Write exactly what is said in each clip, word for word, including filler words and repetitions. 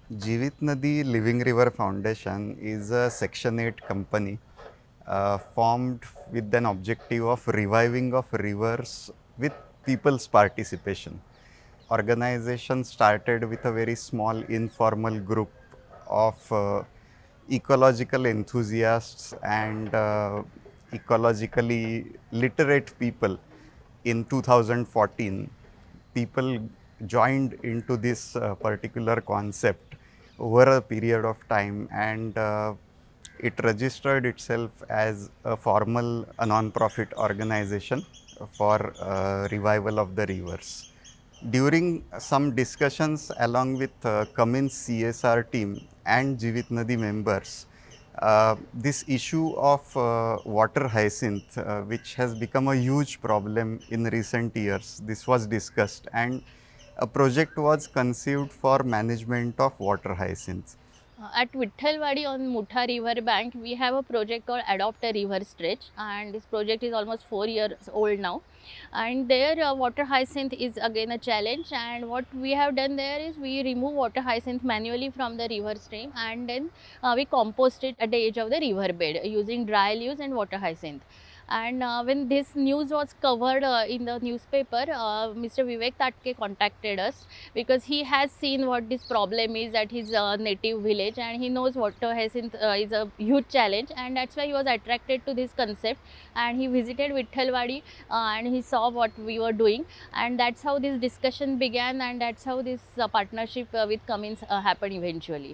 Jeevit Nadi Living River Foundation is a Section eight company uh, formed with an objective of reviving of rivers with people's participation. Organization started with a very small informal group of uh, ecological enthusiasts and uh, ecologically literate people in two thousand fourteen. People joined into this uh, particular concept over a period of time, and uh, it registered itself as a formal a non-profit organization for uh, revival of the rivers. During some discussions along with uh, Cummins C S R team and Jeevit Nadi members, uh, this issue of uh, water hyacinth, uh, which has become a huge problem in recent years, this was discussed, and a project was conceived for management of water hyacinth. Uh, At Vittalwadi on Mutha River bank, we have a project called Adopt a River Stretch, and this project is almost four years old now. And there, uh, water hyacinth is again a challenge. And what we have done there is we remove water hyacinth manually from the river stream, and then uh, we compost it at the edge of the river bed using dry leaves and water hyacinth. And uh, when this news was covered uh, in the newspaper, uh, Mister Vivek Tatke contacted us because he has seen what this problem is at his uh, native village, and he knows water hyacinth uh, is a huge challenge, and that's why he was attracted to this concept, and he visited Vittalwadi uh, and he saw what we were doing, and that's how this discussion began, and that's how this uh, partnership uh, with Cummins uh, happened eventually.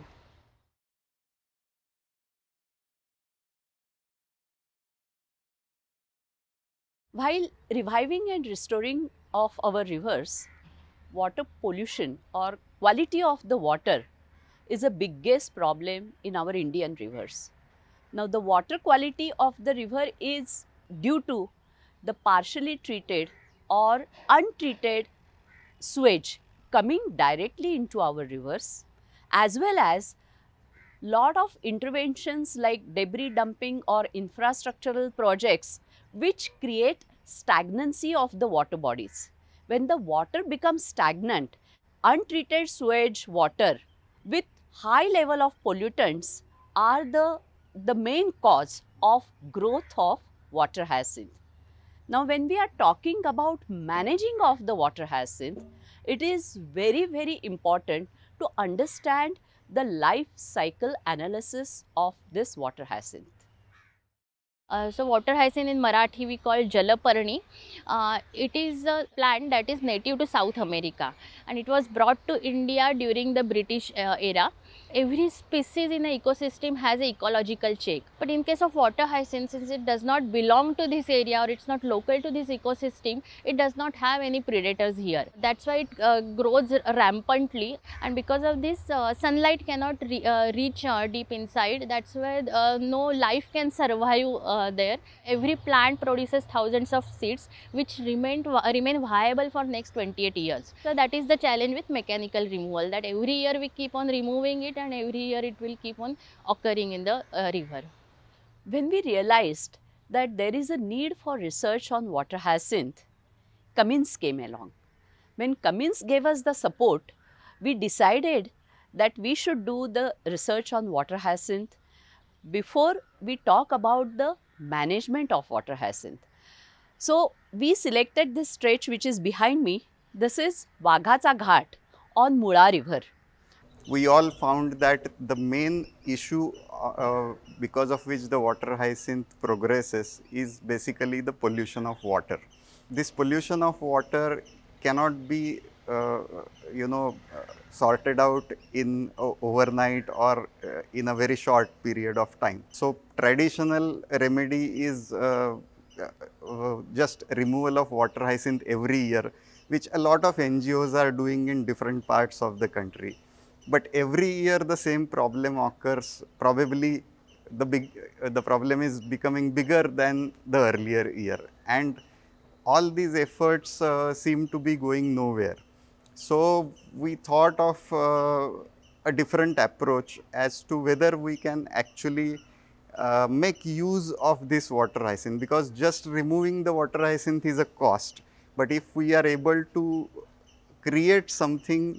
While reviving and restoring of our rivers, water pollution or quality of the water is the biggest problem in our Indian rivers. Now, the water quality of the river is due to the partially treated or untreated sewage coming directly into our rivers, as well as lot of interventions like debris dumping or infrastructural projects which create stagnancy of the water bodies. When the water becomes stagnant, untreated sewage water with high level of pollutants are the, the main cause of growth of water hyacinth. Now, when we are talking about managing of the water hyacinth, it is very, very important to understand the life cycle analysis of this water hyacinth. Uh, so water hyacinth in Marathi we call Jalaparni. Uh, it is a plant that is native to South America, and it was brought to India during the British uh, era. Every species in the ecosystem has an ecological check. But in case of water hyacinth, since it does not belong to this area or it's not local to this ecosystem, it does not have any predators here. That's why it uh, grows rampantly, and because of this, uh, sunlight cannot re uh, reach uh, deep inside. That's why uh, no life can survive uh, there. Every plant produces thousands of seeds which remain remain viable for next twenty-eight years. So that is the challenge with mechanical removal, that every year we keep on removing it, and every year it will keep on occurring in the uh, river. When we realized that there is a need for research on water hyacinth, Cummins came along. When Cummins gave us the support, we decided that we should do the research on water hyacinth before we talk about the management of water hyacinth. So, we selected this stretch which is behind me. This is Waghacha Ghat on Mula River. We all found that the main issue uh, because of which the water hyacinth progresses is basically the pollution of water. This pollution of water cannot be uh, you know uh, sorted out in uh, overnight or uh, in a very short period of time. So traditional remedy is uh, uh, just removal of water hyacinth every year, which a lot of N G Os are doing in different parts of the country. But every year the same problem occurs. Probably the big uh, the problem is becoming bigger than the earlier year, and all these efforts uh, seem to be going nowhere. So we thought of uh, a different approach as to whether we can actually uh, make use of this water hyacinth, because just removing the water hyacinth is a cost. But if we are able to create something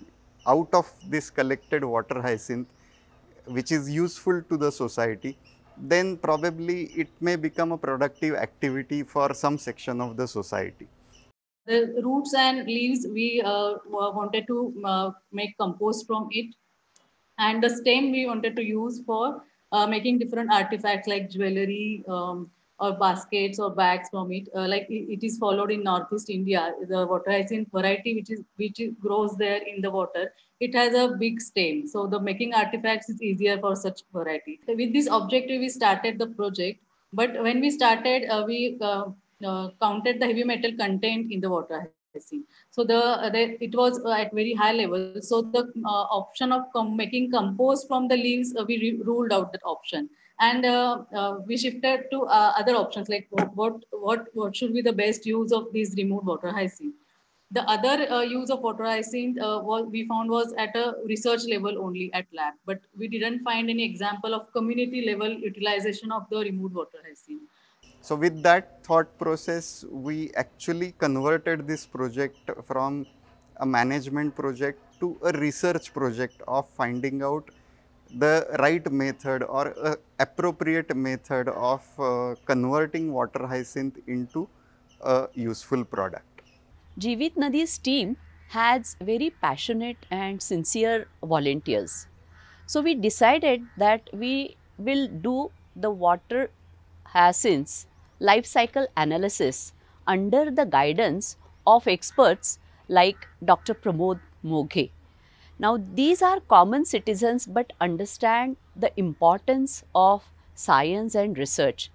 out of this collected water hyacinth, which is useful to the society, then probably it may become a productive activity for some section of the society. The roots and leaves, we uh, wanted to uh, make compost from it. And the stem we wanted to use for uh, making different artifacts like jewelry um, or baskets or bags from it. Uh, like it, it is followed in Northeast India, the water hyacinth variety which is which is, grows there in the water. It has a big stem, so the making artifacts is easier for such variety. So with this objective, we started the project. But when we started, uh, we uh, uh, counted the heavy metal content in the water hyacinth. So the, the it was uh, at very high level. So the uh, option of com making compost from the leaves, uh, we ruled out that option, and uh, uh, we shifted to uh, other options like what what what should be the best use of these removed water hyacinth. The other uh, use of water hyacinth uh, was we found was at a research level only at lab, but we didn't find any example of community level utilization of the removed water hyacinth. So with that thought process, we actually converted this project from a management project to a research project of finding out the right method or uh, appropriate method of uh, converting water hyacinth into a useful product. Jeevit Nadi's team has very passionate and sincere volunteers. So we decided that we will do the water hyacinths life cycle analysis under the guidance of experts like Doctor Pramod Moghe. Now these are common citizens but understand the importance of science and research.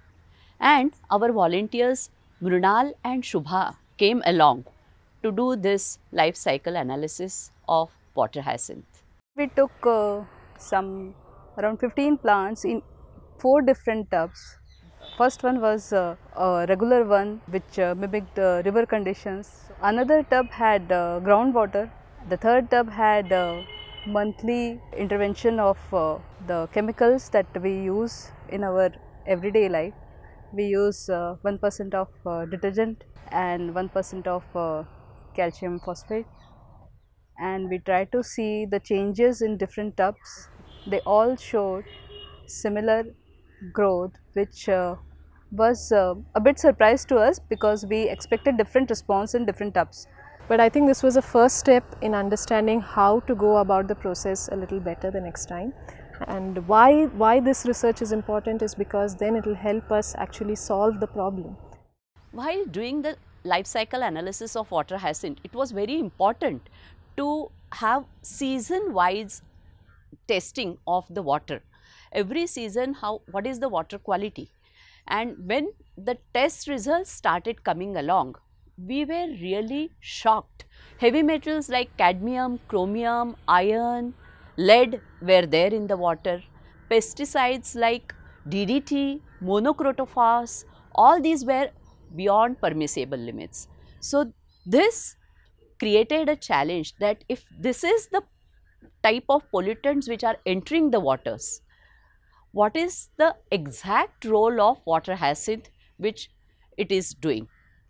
And our volunteers Mrunal and Shubha came along to do this life cycle analysis of water hyacinth. We took uh, some around fifteen plants in four different tubs. First one was uh, a regular one which uh, mimicked the river conditions. Another tub had uh, groundwater. The third tub had uh, monthly intervention of uh, the chemicals that we use in our everyday life. We use uh, one percent of uh, detergent and one percent of uh, calcium phosphate, and we try to see the changes in different tubs. They all showed similar growth, which uh, was uh, a bit surprise to us because we expected different response in different tubs. But I think this was a first step in understanding how to go about the process a little better the next time. And why, why this research is important is because then it will help us actually solve the problem. While doing the life cycle analysis of water hyacinth, it was very important to have season wise testing of the water. Every season, how what is the water quality, and when the test results started coming along, we were really shocked. Heavy metals like cadmium, chromium, iron, lead were there in the water. Pesticides like D D T, monocrotophos, all these were beyond permissible limits. So this created a challenge that if this is the type of pollutants which are entering the waters, what is the exact role of water hyacinth which it is doing?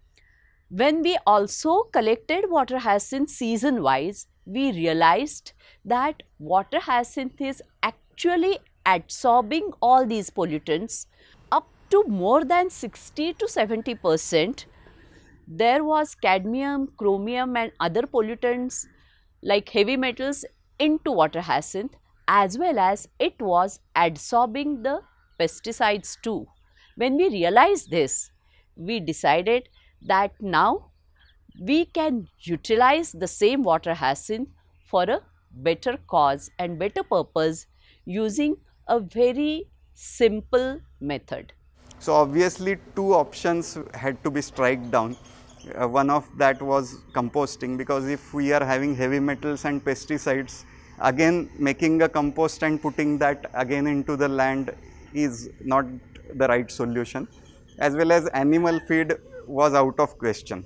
When we also collected water hyacinth season wise, we realized that water hyacinth is actually absorbing all these pollutants up to more than sixty to seventy percent. There was cadmium, chromium and other pollutants like heavy metals into water hyacinth, as well as it was absorbing the pesticides too. When we realized this, we decided that now we can utilize the same water hyacinth for a better cause and better purpose using a very simple method. So obviously two options had to be struck down. Uh, one of that was composting, because if we are having heavy metals and pesticides, again making a compost and putting that again into the land is not the right solution, as well as animal feed was out of question.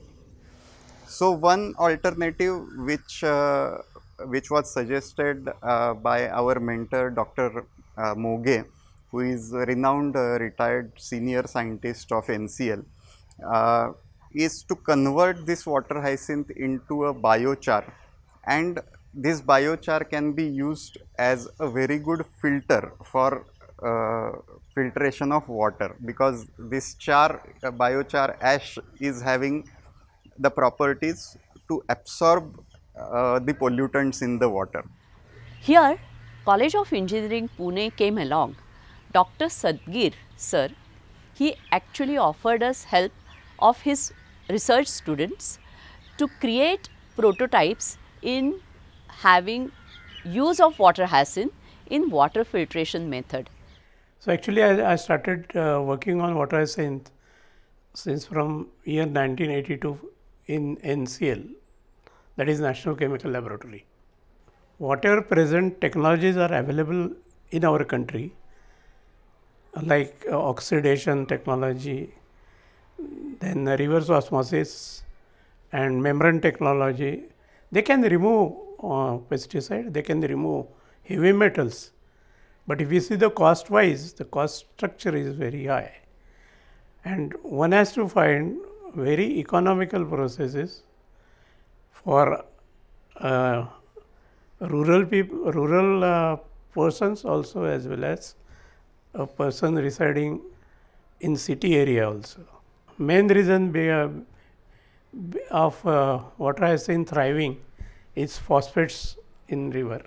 So one alternative which uh, which was suggested uh, by our mentor Doctor Uh, Moghe, who is a renowned uh, retired senior scientist of N C L, uh, is to convert this water hyacinth into a biochar and this biochar can be used as a very good filter for uh, filtration of water, because this char, uh, biochar ash is having the properties to absorb uh, the pollutants in the water. Here, College of Engineering Pune came along. Doctor Sadgir sir, he actually offered us help of his research students to create prototypes in having use of water hyacinth in water filtration method. So actually I, I started uh, working on water hyacinth since from year nineteen eighty-two in N C L, that is National Chemical Laboratory. Whatever present technologies are available in our country, like uh, oxidation technology, then reverse osmosis and membrane technology, they can remove uh, pesticide, they can remove heavy metals. But if you see the cost wise, the cost structure is very high, and one has to find very economical processes for uh, rural people, rural uh, persons also, as well as a person residing in city area also. Main reason be, uh, of uh, water hyacinth thriving is phosphates in river.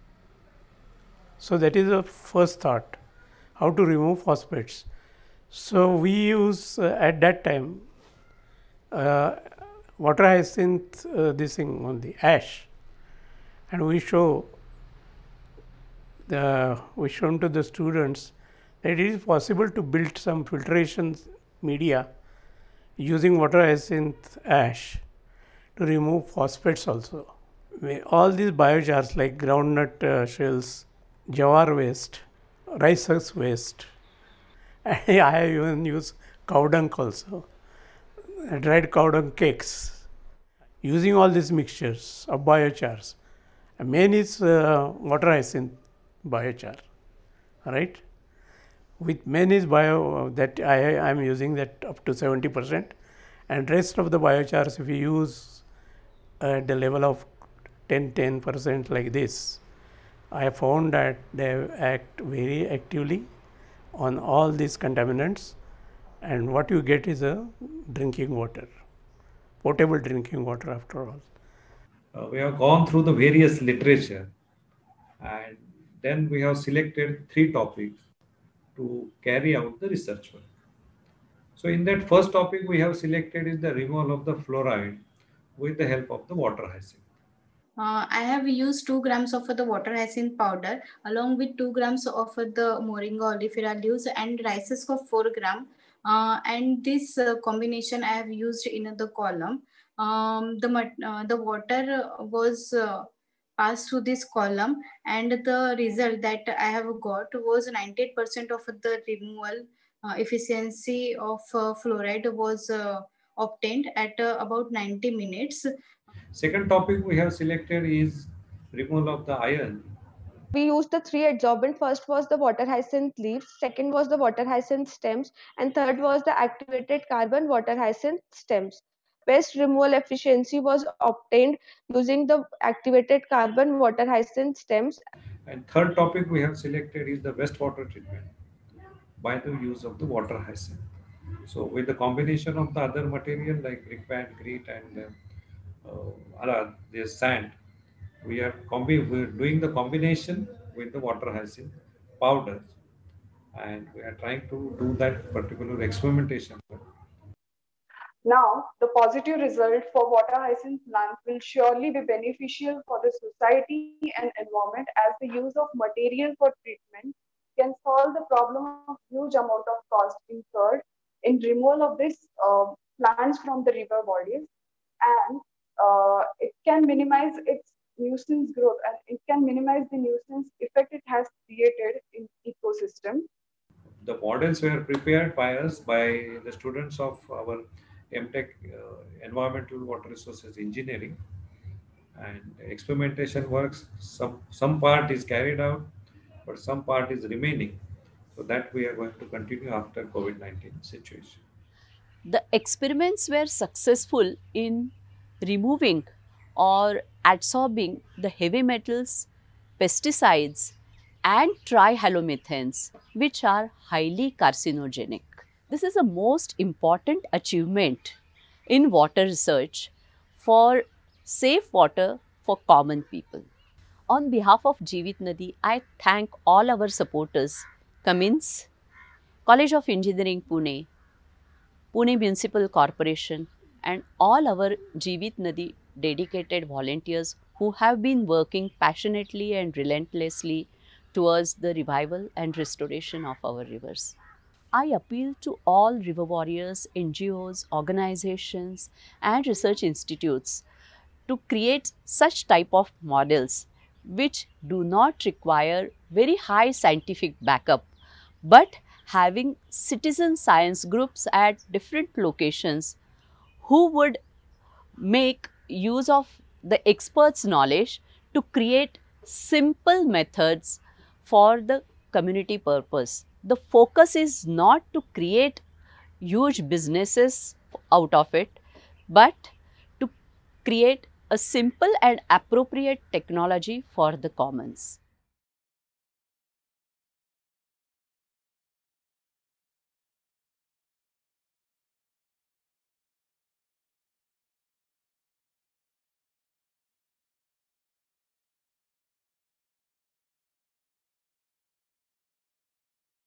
So that is the first thought, how to remove phosphates. So we use uh, at that time uh, water hyacinth uh, this thing on the ash, and we show the we shown to the students that it is possible to build some filtration media using water hyacinth ash to remove phosphates also. We, all these biochars like groundnut uh, shells, jawar waste, rice husk waste, I have even used cow dung also, dried cow dung cakes. Using all these mixtures of biochars, main is uh, water hyacinth biochar, right? With main is bio uh, that I am using that up to seventy percent, and rest of the biochars if you use at the level of ten ten percent like this, I have found that they act very actively on all these contaminants, and what you get is a drinking water, potable drinking water after all. Uh, we have gone through the various literature, and then we have selected three topics to carry out the research work. So in that first topic we have selected is the removal of the fluoride with the help of the water hyacinth. Uh, I have used two grams of the water hyacinth powder along with two grams of the Moringa oleifera leaves and rice husk of four gram. Uh, and this uh, combination I have used in the column. Um, the, uh, the water was uh, passed through this column, and the result that I have got was ninety-eight percent of the removal uh, efficiency of uh, fluoride was uh, obtained at uh, about ninety minutes. Second topic we have selected is removal of the iron. We used the three adsorbent. First was the water hyacinth leaves, second was the water hyacinth stems, and third was the activated carbon water hyacinth stems. Best removal efficiency was obtained using the activated carbon water hyacinth stems. And third topic we have selected is the wastewater treatment by the use of the water hyacinth. So with the combination of the other material like brickbat, grit, and uh, uh, the sand, we are combi- we're doing the combination with the water hyacinth powders, and we are trying to do that particular experimentation. Now, the positive result for water hyacinth plants will surely be beneficial for the society and environment, as the use of material for treatment can solve the problem of huge amount of cost incurred in removal of these uh, plants from the river bodies, and uh, it can minimize its nuisance growth, and it can minimize the nuisance effect it has created in ecosystem. The models were prepared by us, by the students of our M Tech uh, Environmental Water Resources Engineering, and experimentation works. Some some part is carried out, but some part is remaining. So that we are going to continue after COVID nineteen situation. The experiments were successful in removing or adsorbing the heavy metals, pesticides and trihalomethanes, which are highly carcinogenic. This is the most important achievement in water research for safe water for common people. On behalf of Jeevit Nadi, I thank all our supporters, Cummins, College of Engineering Pune, Pune Municipal Corporation and all our Jeevit Nadi dedicated volunteers who have been working passionately and relentlessly towards the revival and restoration of our rivers. I appeal to all river warriors, N G Os, organizations and research institutes to create such type of models which do not require very high scientific backup, but having citizen science groups at different locations who would make use of the experts' knowledge to create simple methods for the community purpose. The focus is not to create huge businesses out of it, but to create a simple and appropriate technology for the commons.